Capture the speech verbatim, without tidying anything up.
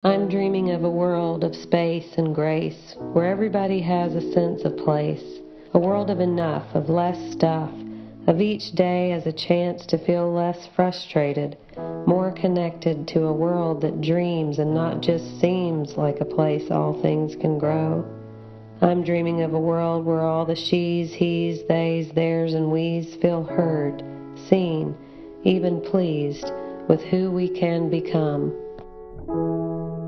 I'm dreaming of a world of space and grace, where everybody has a sense of place, a world of enough, of less stuff, of each day as a chance to feel less frustrated, more connected to a world that dreams and not just seems like a place all things can grow. I'm dreaming of a world where all the she's, he's, they's, theirs, and we's feel heard, seen, even pleased with who we can become.